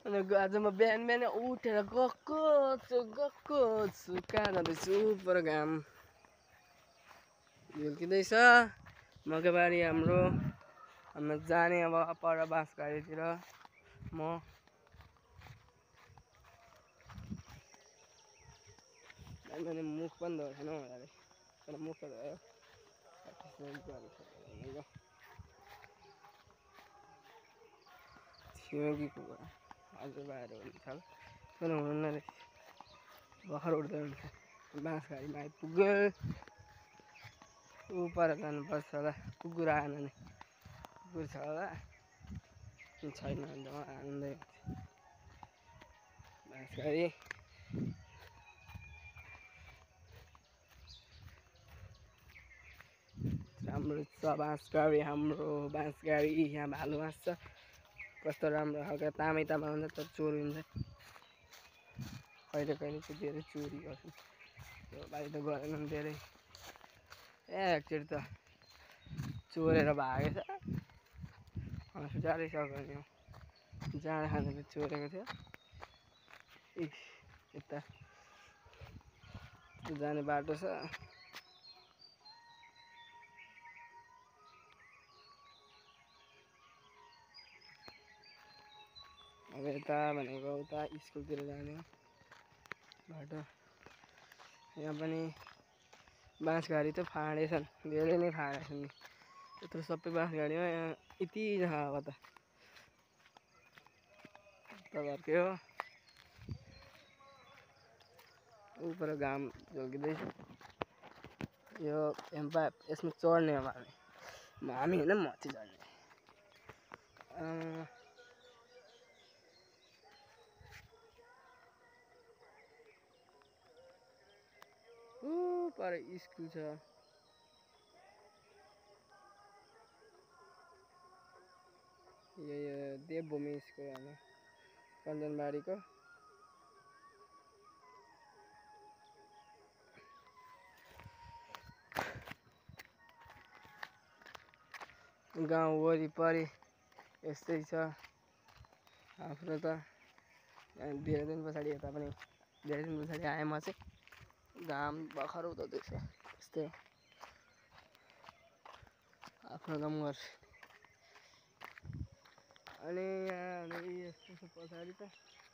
अनि आज म बिहान बिहान उठेर गएको छु कहाँ जाँदैछु पर घाम झुल्किँदैछ मकैबारी हाम्रो जाने अब पर बाँसघारीतिर म मैंने मुख पनि धोएको छैन मलाई तर मुख त धोयो छिमेकीको हजुर बाहिर हुन्छ तर हुनुहुन्न रहेछ भर्खर उठ्दै हुन्छ बाँसघारीमा आइपुग्यो ऊ पर जानुपर्छ होला कुकुर आएन नि कुकुर छ होला छैन भने त म आउँदै बाँसघारी राम्रो छ बाँसघारी हाम्रो बाँसघारी यहाँ भालु हाँस्छ कस्तो राम्रो हल्का तामै हुन्छ तर चोरी हुन्छ कहिले कहिले चाहिँ धेरै चोरी गर्छन् त्यो बारी त गरेनन् धेरै एकचोटि त चोरेर भागेछ हस्पिटलै सक्यो नि जाँड खाने त चोरेको थियो यता जाने बाटो छ अब यता भनेको उता स्कुलतिर जाने बाटो यहाँ पनि बाँसघारी त फाँडेछन् धेरै नै फाँडेछन् यत्रो सबै बाँसघारीमा यहाँ यति जग्गा त घरकै हो ऊपर घाम झुल्किँदैछ यो यसमा चढ्ने हो हामी होइन माथि चढ्ने पर स्कुल छ यो देवभूमि स्कुल हो कञ्चनबारीको गाउँ वरिपरि यस्तै छ आफ्नो त धेरै दिन पछाडि यता पनि धेरै दिन पछाडि आएँ म चाहिँ घाम भर्खर उदाउँदैछ यस्तै आफ्नो काम गर्छु अनि यहाँ यस्तो पछाडि त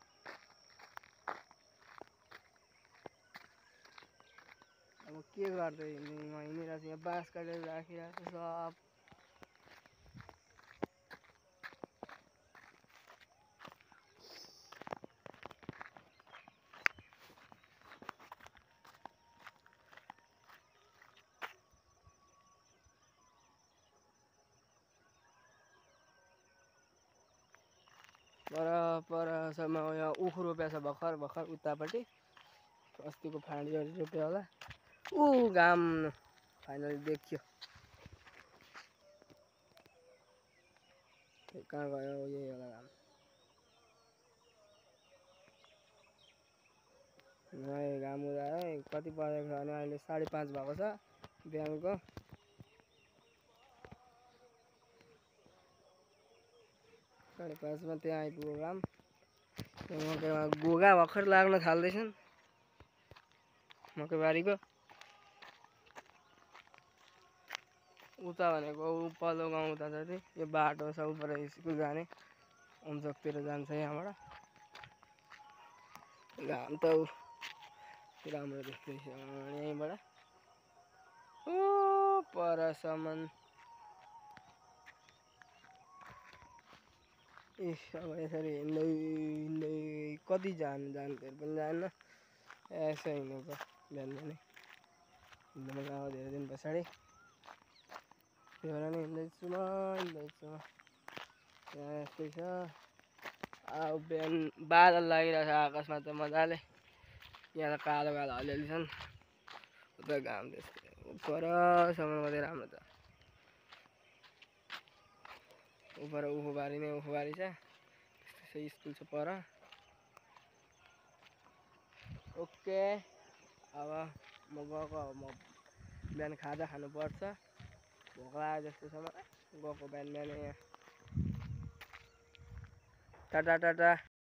अब के गर्दै हिँडिरहेको छु यहाँ बाँस काटेर राखिरहेको छ सब परसम्म यहाँ उखु रोप्या छ भर्खर उतापट्टि अस्तिको फाँडीहरू रोप्यो होला घाम फाइनली देखियो कहाँ गयो यही होला घाम घाम उदायो कति बजेको छ भने अहिले 5:30 भएको छ बिहानको साढे 5 त्यहाँ आइपुग्यो घाम मकैमा गोगा भर्खर लाग्न थाल्दैछन् मकैबारीको उता भनेको पल्लो गाउँ उता जति यो बाटो छ उपर स्कुल जाने अम्चोकतिर जान्छ यहाँबाट घाम त राम्रो देख्दैछ यहीँबाट परसम्म अब यसरी हिँड्दै कति जान्थ्यो पनि जान्न यसो हिँडेको बिहान बिहानै हिँड्नु मजा आयो धेरै दिन पछाडि त्यही भएर नि हिँड्दैछु म यहाँ यस्तै छ अब बिहान बादल लागिरहेको छ आकाशमा त मजाले यहाँ त कालो अलिअलि छन् उता घाम त्यस्तै परसम्म मात्रै राम्रो छ उपर उखुबारी नै उखुबारी छ त्यस्तै स्कुल छ पर ओके अब म गएको अब म बिहान खाजा खानुपर्छ भोक लाग्यो जस्तो छ मलाई गएको बिहान बिहानै यहाँ टाटा